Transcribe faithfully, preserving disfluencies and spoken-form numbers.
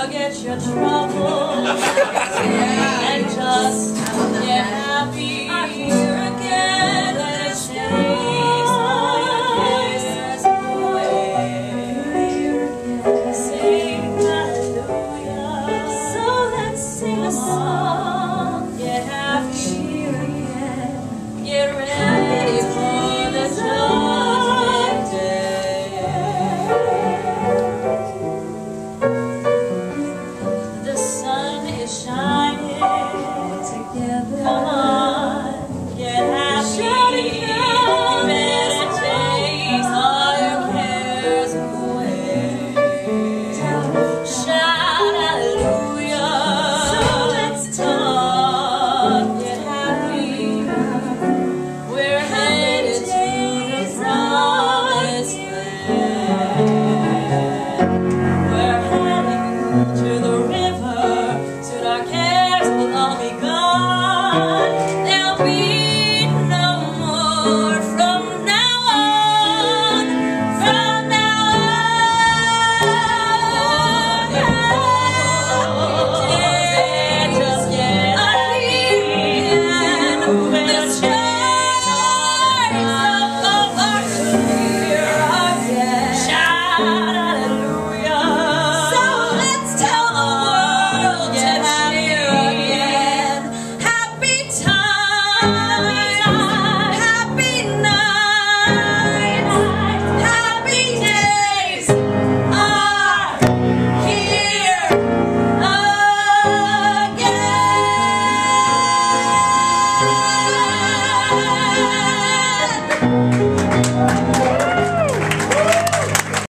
forget your troubles and just get happy. Here again, let us chase all your cares away. Sing hallelujah. So let's sing a song. Get happy. Get ready for the judgment day. The sun is shining together. Come on, get happy. Better chase all your cares away. Shout hallelujah. So let's talk. Get happy. We're headed to the promised land. We're heading to the river, soon our cares will all be gone. There'll be no more from now on, from now on. Yeah, just get happy and we'll chase of our career again. Shout hallelujah. So let's tell the world, get happy again. Happy times, happy nights, happy days are here again.